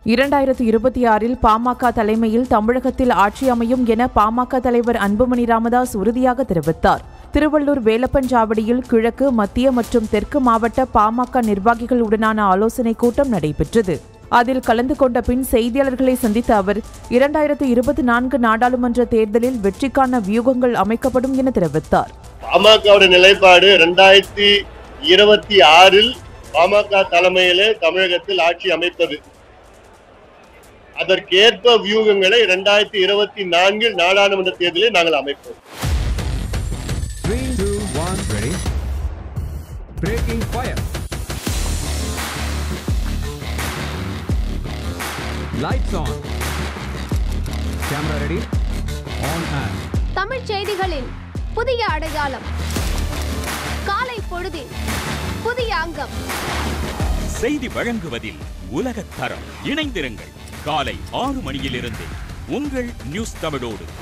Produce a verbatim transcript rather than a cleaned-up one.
இரண்டாயிரத்து இருபத்தி ஆறில் பாமக தலைமையில் தமிழகத்தில் ஆட்சி அமையும் என பாமக தலைவர் அன்புமணி ராமதாஸ் உறுதியாக தெரிவித்தார். திருவள்ளூர் வேலப்பஞ்சாவடியில் கிழக்கு, மத்திய மற்றும் தெற்கு மாவட்ட பாமக நிர்வாகிகளுடனான ஆலோசனைக் கூட்டம் நடைபெற்றது. அதில் கலந்து கொண்ட பின் செய்தியாளர்களை சந்தித்த அவர், இரண்டாயிரத்து இருபத்தி நான்கு நாடாளுமன்ற தேர்தலில் வெற்றிக்கான வியூகங்கள் அமைக்கப்படும் என தெரிவித்தார். பாமக நிலைப்பாடு இரண்டாயிரத்தி இருபத்தி ஆறில் பாமக தலைமையிலே தமிழகத்தில் ஆட்சி அமைப்பது. அதற்கேற்ப வியூகங்களை இரண்டாயிரத்தி இருபத்தி நான்கில் நாடாளுமன்ற தேர்தலில் நாங்கள் அமைப்போம். தமிழ் செய்திகளின் புதிய அடையாளம், காலை பொழுதில் புதிய அங்கம், செய்தி வழங்குவதில் உலகத் தரம். இணைந்திருங்கள் காலை ஆறு மணியிலிருந்து உங்கள் நியூஸ் தமிழோடு.